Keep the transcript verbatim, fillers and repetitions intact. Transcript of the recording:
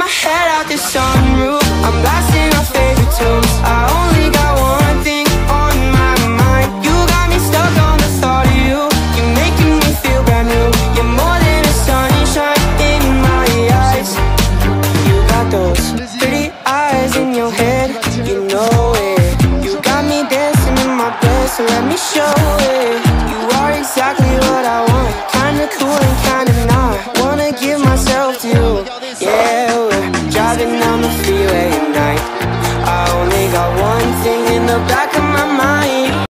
head out the sunroof, I'm blasting our favorite tunes. I only got one thing on my mind. You got me stuck on the thought of you. You're making me feel brand new. You're more than a sunshine in my eyes. You got those pretty eyes in your head, you know it. You got me dancing in my bed, so let me show it. You are exactly what I want, kinda cool and kinda not. Wanna give myself to you, yeah. We're driving down the freeway at night. I only got one thing in the back of my